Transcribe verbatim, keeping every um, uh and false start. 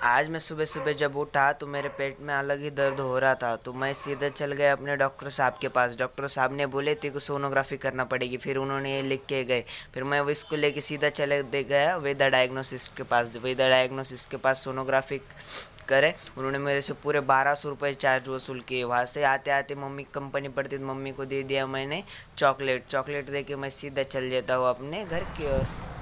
आज मैं सुबह सुबह जब उठा तो मेरे पेट में अलग ही दर्द हो रहा था, तो मैं सीधे चल गया अपने डॉक्टर साहब के पास। डॉक्टर साहब ने बोले तेरे को सोनोग्राफी करना पड़ेगी, फिर उन्होंने ये लिख के गए। फिर मैं वो इसको लेके सीधा चले दे गया वेदा डायग्नोसिस के पास। वेदा डायग्नोसिस के पास सोनोग्राफी करे। उन्होंने मेरे से पूरे बारह सौ रुपये चार्ज वसूल किए। वहाँ से आते आते मम्मी कंपनी पड़ती तो मम्मी को दे दिया मैंने चॉकलेट। चॉकलेट दे के मैं सीधा चल जाता हूँ अपने घर की ओर।